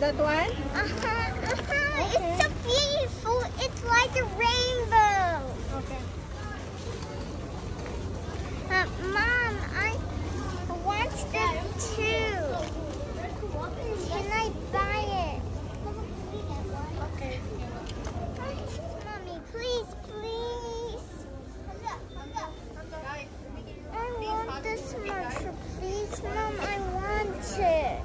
that one? Okay. It's so beautiful. It's like a rainbow. Okay. Mom, I want this too. Can I buy it? Okay. Mommy, please, please. I want this much. Please, Mom, I want it.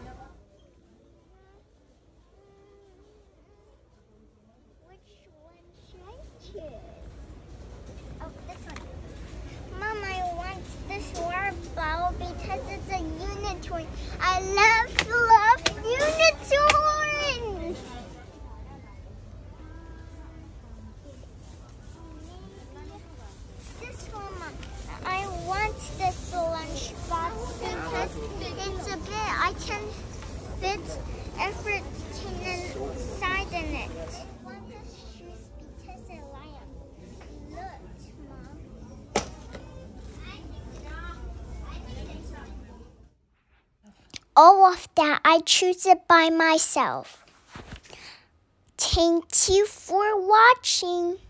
Which one should I choose? Oh, this one. Mom, I want this water bottle because it's a unicorn. I love unicorns. This one, Mom. I want this lunchbox because it's a bit. I can fit everything inside in it. I want this shoes because I like them. Look, Mom. All of that, I choose it by myself. Thank you for watching.